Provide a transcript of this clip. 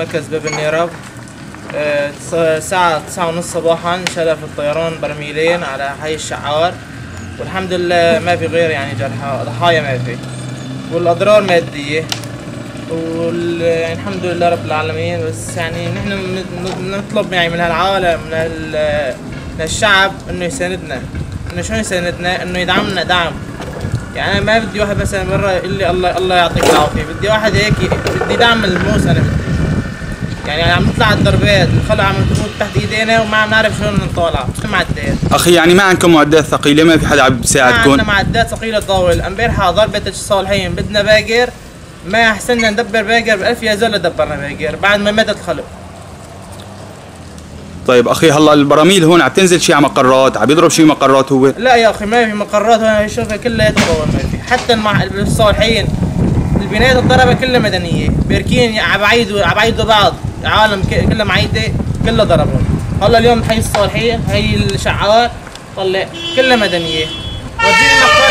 مركز باب النيرب. الساعة 9:30 صباحا انشلف الطيران برميلين على حي الشعار، والحمد لله ما في غير يعني جرحى، ضحايا ما في، والأضرار مادية يعني الحمد لله رب العالمين. بس يعني نحن نطلب يعني من العالم من الشعب انه يساندنا، انه شو يساندنا، انه يدعمنا دعم. يعني انا ما بدي واحد مثلا مرة يقول لي الله يعطيك العافية، بدي واحد هيك بدي دعم ملموس. انا بدي يعني عم نطلع على الدربات، الخلع عم تفوت تحت ايدينا وما عم نعرف شلون نطالع، شو معدات. اخي يعني ما عندكم معدات ثقيلة؟ ما في حدا عم بيساعدكم؟ ما عندنا معدات ثقيلة تطول. امبارحة ضربت الصالحين، بدنا باقر، ما احسننا ندبر باقر ب1000 يا زول دبرنا باقر بعد ما ماتت الخلق. طيب اخي هلا البراميل هون عم تنزل شي على مقرات، عم يضرب شي مقرات هو؟ لا يا اخي ما في مقرات هون، شوفها كلها يتطور ما في، حتى الصالحين البنايات الضربة كلها مدنية، بيركين عم بعيدوا بعض، عالم كلها معيدة كلها ضربوا. هلا اليوم حي الصالحين هي الشعار طلع كلها مدنية، ودينا